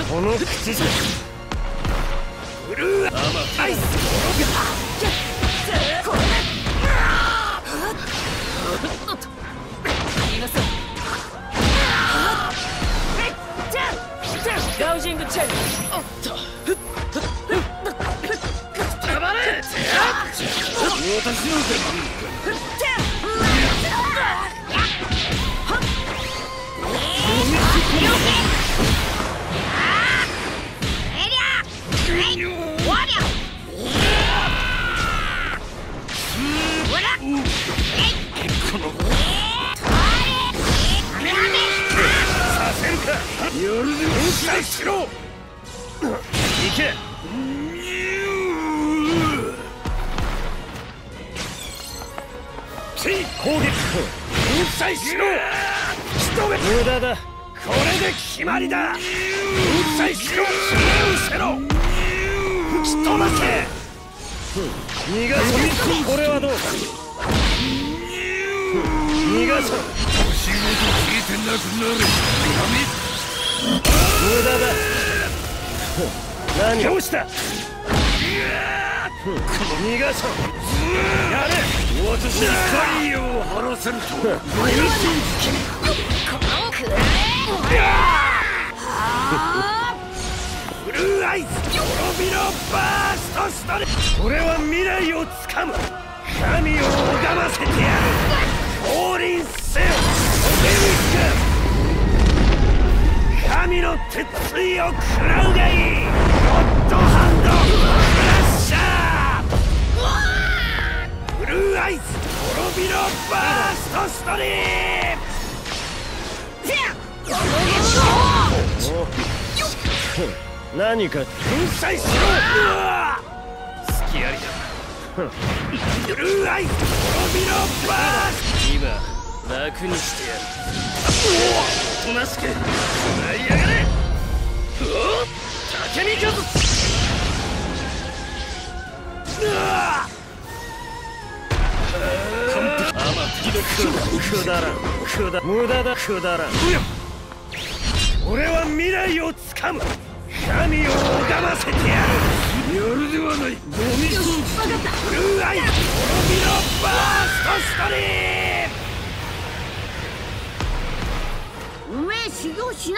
この口じゃブルーアイスこれダウジングチェンジ。おっとたまれ。私の出番。させるか。夜でも返しろ。行け。攻撃粉砕しろ。仕留め。無駄だ。これで決まりだ。粉砕しろ。失せろ。吹き飛ばせ。逃がす。これはどうか。逃がさん。仕事聞いてなくなる。無駄だ。何どうした。逃がさん。やれ。私に太陽を張らせるとは。ブルーアイズ滅びろバーストストレ。俺は未来をつかむ。神を拝ませてやる。降臨せよオベリスク。神の鉄槌を食らうがいい。ゴッドハンドクラッシャー。ブルーアイズ滅びろバーストストリーム。何か粉砕しろ。隙ありだ。ブルーアイズ滅びろバース。今楽にしてやる。おとなしく食らいやがれ。竹見風。くだらん。無駄だ。くだらん。俺は未来をつかむ。神を拝ませてやる。夜ではない。ゴミ掃除。ブルーアイズ滅びろバーストストリーム。 おめえ修行しな。